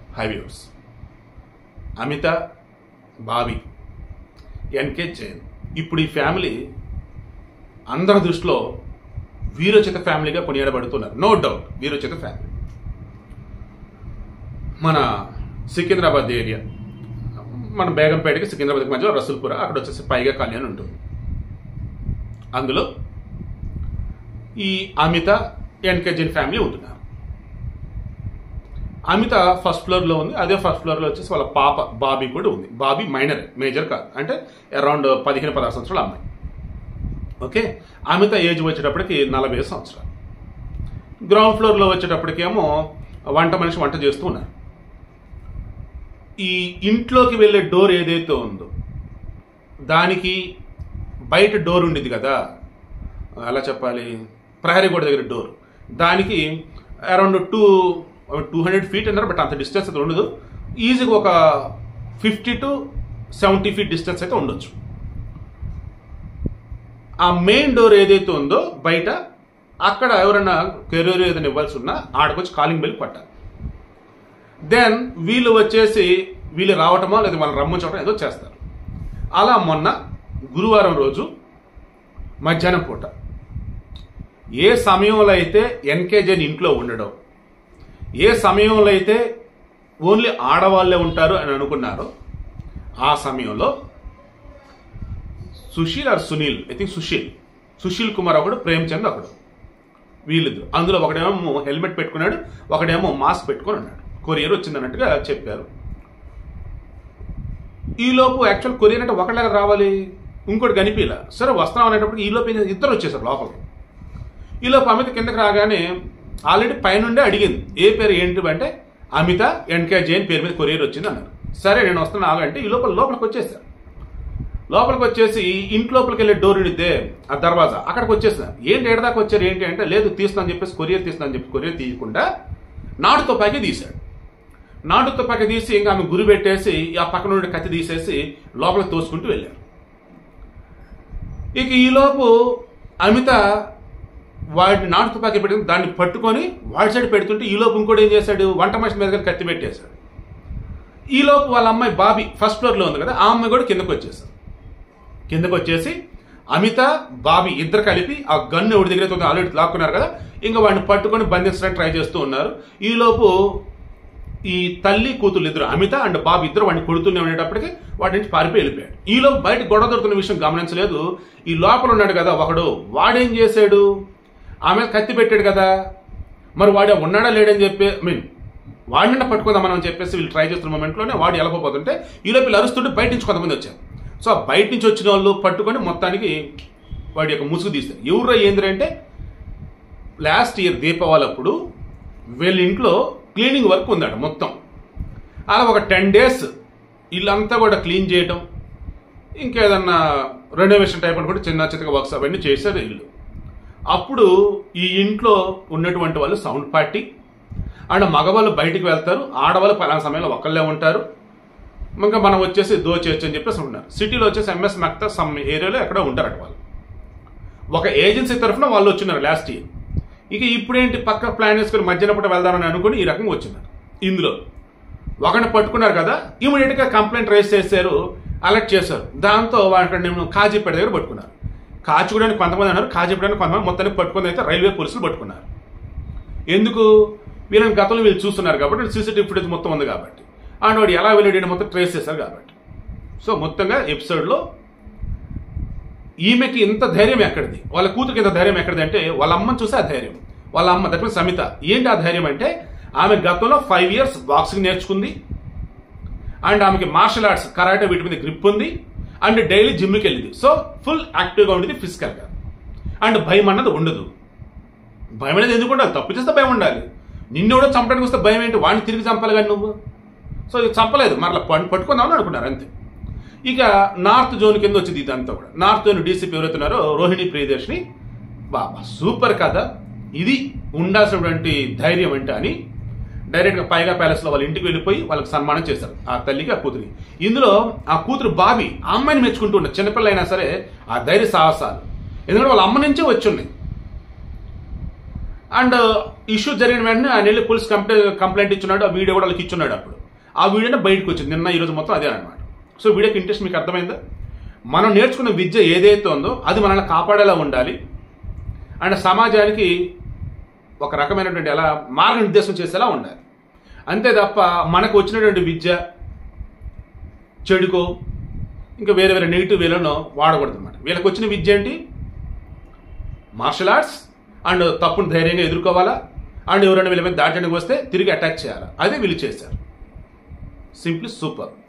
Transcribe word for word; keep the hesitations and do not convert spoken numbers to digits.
High viewers, Amita, Bobby, N K Jain ఇప్పుడు ఈ family అందరి దృష్టిలో వీరోచిత ఫ్యామిలీగా కొనియాడబడుతున్నారు. నో డౌట్ వీరోచిత ఫ్యామిలీ. మన సికింద్రాబాద్ ఏరియా, మన బేగంపేటకి సికింద్రాబాద్కి మధ్యలో రసూల్పుర, అక్కడ వచ్చేసి పైగా కళ్యాణ్ ఉంటుంది. అందులో ఈ అమిత, ఎన్కే జైన్ ఫ్యామిలీ ఉంటున్నారు. అమిత ఫస్ట్ ఫ్లోర్లో ఉంది. అదే ఫస్ట్ ఫ్లోర్లో వచ్చేసి వాళ్ళ పాప బాబీ కూడా ఉంది. బాబీ మైనర్, మేజర్ కాదు, అంటే అరౌండ్ పదిహేను పదహారు సంవత్సరాల అమ్మాయి. ఓకే, అమిత ఏజ్ వచ్చేటప్పటికి నలభై సంవత్సరాలు. గ్రౌండ్ ఫ్లోర్లో వచ్చేటప్పటికేమో వంట మనిషి వంట చేస్తూ ఉన్నారు. ఈ ఇంట్లోకి వెళ్ళే డోర్ ఏదైతే ఉందో దానికి బయట డోర్ ఉండేది కదా, అలా చెప్పాలి, ప్రహరీ గోడ దగ్గర డోర్, దానికి around two two hundred feet అన్నారు, బట్ అంత డిస్టెన్స్ అయితే ఉండదు. ఈజీగా ఒక fifty to seventy feet distance అయితే ఉండొచ్చు. ఆ మెయిన్ డోర్ ఏదైతే ఉందో బయట, అక్కడ ఎవరైనా కెరీర్ ఏదైనా ఇవ్వాల్సి ఉన్నా ఆడకొచ్చి కాలింగ్ బెల్ పట్టాలి. దెన్ వీళ్ళు వచ్చేసి వీళ్ళు రావటమో లేదా వాళ్ళు రమ్మించడం ఏదో చేస్తారు. అలా మొన్న గురువారం రోజు మధ్యాహ్నం పూట ఏ సమయంలో అయితే ఎన్కే జైన్ ఇంట్లో ఉండడం, ఏ సమయంలో అయితే ఓన్లీ ఆడవాళ్లే ఉంటారు అని అనుకున్నారో ఆ సమయంలో Sushil or Sunil, I think Sushil Sushil Kumar ఒకడు, ప్రేమ్చంద్ ఒకడు, వీళ్ళిద్దరు. అందులో ఒకడేమో హెల్మెట్ పెట్టుకున్నాడు, ఒకడేమో మాస్క్ పెట్టుకుని ఉన్నాడు. కొరియర్ వచ్చిందన్నట్టుగా చెప్పారు. ఈలోపు యాక్చువల్ కొరియర్ అంటే ఒకళ్ళగా రావాలి, ఇంకోటి కనిపించలే. సరే వస్తాం అనేటప్పుడు ఈలోపు ఇద్దరు వచ్చేసారు లోపలికి. ఈలోపు అమిత కిందకి రాగానే ఆల్రెడీ పైనుండే అడిగింది ఏ పేరు ఏంటి అంటే అమిత ఎన్కే జైన్ పేరు మీద కొరియర్ వచ్చింది అన్నారు. సరే నేను వస్తాను ఆగంటే ఈ లోపల లోపలికి వచ్చేసారు. లోపలికి వచ్చేసి ఇంటి లోపలికి వెళ్ళే డోర్ ఉండిద్దే ఆ దర్వాజా, అక్కడికి వచ్చేసారు. ఏంటి ఏడదాకా వచ్చారు ఏంటి అంటే, లేదు తీస్తానని చెప్పేసి కొరియర్ తీస్తానని చెప్పి కొరియర్ తీయకుండా నాటు తుపాకీ తీశాడు. నాటు తుపాకీ తీసి ఇంకా ఆమె గురి పెట్టేసి ఆ పక్కన నుండి కత్తి తీసేసి లోపలికి తోసుకుంటూ వెళ్ళారు. ఇక ఈలోపు అమిత వాడిని నాటు తుపాకీ పెట్టి దాన్ని పట్టుకొని వాడి సైడ్ పెడుతుంటే ఈలోపు ఇంకోటి ఏం చేశాడు, వంట మనిషి మీద కత్తి పెట్టేశాడు. ఈలోపు వాళ్ళ అమ్మాయి బాబీ ఫస్ట్ ఫ్లోర్లో ఉంది కదా, ఆ అమ్మాయి కూడా కిందకు వచ్చేసారు. కిందకు వచ్చేసి అమిత, బాబీ ఇద్దరు కలిపి ఆ గన్ను ఎవరి దగ్గర ఆల్రెడీ లాక్కున్నారు కదా, ఇంకా వాడిని పట్టుకొని బంధించడానికి ట్రై చేస్తూ ఉన్నారు. ఈలోపు ఈ తల్లి కూతురు ఇద్దరు, అమిత అండ్ బాబీ ఇద్దరు వాడిని కొడుతూనే ఉండేటప్పటికి వాడి నుంచి పారిపోయి వెళ్ళిపోయాడు. ఈలోపు బయట గొడవ దొరుకుతున్న విషయం గమనించలేదు. ఈ లోపల ఉన్నాడు కదా ఒకడు, వాడేం చేశాడు, ఆమె కత్తి పెట్టాడు కదా, మరి వాడు ఉన్నాడా లేడని చెప్పి ఐ మీన్ వాడిని పట్టుకుందాం మనం చెప్పేసి వీళ్ళు ట్రై చేస్తున్న మూమెంట్లోనే వాడు వెళ్ళకపోతుంటే ఈలోపు వీళ్ళు అరుస్తుంటే బయట నుంచి కొంతమంది వచ్చారు. సో బయట నుంచి వచ్చిన వాళ్ళు పట్టుకొని మొత్తానికి వాడి యొక్క ముసుగు తీస్తారు. ఎవరు ఏంద్ర అంటే లాస్ట్ ఇయర్ దీపావళి అప్పుడు వీళ్ళ ఇంట్లో క్లీనింగ్ వర్క్ ఉందట మొత్తం. అలా ఒక టెన్ డేస్ వీళ్ళంతా కూడా క్లీన్ చేయటం, ఇంకేదన్నా రెనోవేషన్ టైప్ అని కూడా చిన్న చిన్నగా వర్క్స్ అవన్నీ చేశారు వీళ్ళు. అప్పుడు ఈ ఇంట్లో ఉన్నటువంటి వాళ్ళు సౌండ్ పార్టీ అండ్ మగవాళ్ళు బయటికి వెళ్తారు, ఆడవాళ్ళు పలానా సమయంలో ఒకళ్ళే ఉంటారు, ఇంకా మనం వచ్చేసి దోచేయచ్చు అని చెప్పేసి ఉంటున్నారు. సిటీలో వచ్చేసి ఎంఎస్ మెక్తా సమ్ ఏరియాలో ఎక్కడో ఉంటారట వాళ్ళు. ఒక ఏజెన్సీ తరఫున వాళ్ళు వచ్చినారు లాస్ట్ ఇయర్. ఇక ఇప్పుడేంటి పక్క ప్లాన్ వేసుకుని మధ్యాహ్నం పూట వెళ్దామని అనుకుని ఈ రకంగా వచ్చినారు. ఇందులో ఒకరిని పట్టుకున్నారు కదా, ఇమీడియట్గా కంప్లైంట్ రైజ్ చేశారు, అలర్ట్ చేశారు. దాంతో వాడి నేను కాజీపేట దగ్గర పట్టుకున్నారు. కాచుకోవడానికి కొంతమంది అన్నారు, కాజీపేటడానికి కొంతమంది, మొత్తానికి పట్టుకుని అయితే రైల్వే పోలీసులు పట్టుకున్నారు. ఎందుకు, వీళ్ళని గతంలో వీళ్ళు చూస్తున్నారు కాబట్టి, సీసీటీవీ ఫుటేజ్ మొత్తం ఉంది కాబట్టి, అండ్ వాడు ఎలా వెళ్ళాడు మొత్తం ట్రేస్ చేశారు కాబట్టి. సో మొత్తంగా ఎపిసోడ్లో ఈమెకి ఇంత ధైర్యం ఎక్కడిది, వాళ్ళ కూతురికి ఇంత ధైర్యం ఎక్కడిది అంటే వాళ్ళ అమ్మని చూసి ఆ ధైర్యం. వాళ్ళ అమ్మ దట్ మీన్స్ సమిత. ఏంటి ఆ ధైర్యం అంటే ఆమె గతంలో ఫైవ్ ఇయర్స్ బాక్సింగ్ నేర్చుకుంది, అండ్ ఆమెకి మార్షల్ ఆర్ట్స్ కరాటే వీటి మీద గ్రిప్ ఉంది, అండ్ డైలీ జిమ్కి వెళ్ళింది. సో ఫుల్ యాక్టివ్గా ఉండేది ఫిజికల్గా, అండ్ భయం అన్నది ఉండదు. భయం అనేది ఎందుకు ఉండాలి, తప్పు చేస్తే భయం ఉండాలి. నిన్ను కూడా చంపడానికి వస్తే భయం ఏంటి, వాడిని తిరిగి చంపాలి కానీ నువ్వు. సో ఇది చంపలేదు, మరలా పట్టుకుందామని అనుకున్నారు అంతే. ఇక నార్త్ జోన్ కింద వచ్చింది ఇదంతా కూడా. నార్త్ జోన్ డీసీపీ ఎవరైతున్నారో రోహిణి ప్రియదర్శిని, బాబా సూపర్ కదా, ఇది ఉండాల్సినటువంటి ధైర్యం అంటే అని డైరెక్ట్గా పైగా ప్యాలెస్లో వాళ్ళ ఇంటికి వెళ్ళిపోయి వాళ్ళకి సన్మానం చేశారు, ఆ తల్లికి ఆ కూతురికి. ఇందులో ఆ కూతురు బాబీ ఆ అమ్మాయిని మెచ్చుకుంటూ ఉన్న చిన్నపిల్ల అయినా సరే ఆ ధైర్య సాహసాలు, ఎందుకంటే వాళ్ళ అమ్మ నుంచే వచ్చి ఉన్నాయి. అండ్ ఇష్యూ జరిగిన వెంటనే ఆయన వెళ్ళి పోలీస్ కంప్లైంట్ కంప్లైంట్ ఇచ్చున్నాడు, ఆ వీడియో కూడా వాళ్ళకి ఇచ్చున్నాడు. అప్పుడు ఆ వీడియోనే బయటకు వచ్చింది నిన్న ఈరోజు మొత్తం అదే అనమాట. సో వీడియోకి ఇంట్రెస్ట్ మీకు అర్థమైందా? మనం నేర్చుకున్న విద్య ఏదైతే ఉందో అది మనల్ని కాపాడేలా ఉండాలి అండ్ సమాజానికి ఒక రకమైనటువంటి ఎలా మార్గనిర్దేశం చేసేలా ఉండాలి. అంతే తప్ప మనకు వచ్చినటువంటి విద్య చెడుకో ఇంకా వేరే వేరే నెగిటివ్ వేలను వాడకూడదు అనమాట. వీళ్ళకి వచ్చిన విద్య ఏంటి? మార్షల్ ఆర్ట్స్ అండ్ తప్పును ధైర్యంగా ఎదుర్కోవాలా అండ్ ఎవరైనా వీళ్ళ మీద దాటడానికి వస్తే తిరిగి అటాక్ చేయాలా. అదే వీళ్ళు చేశారు. Simply super.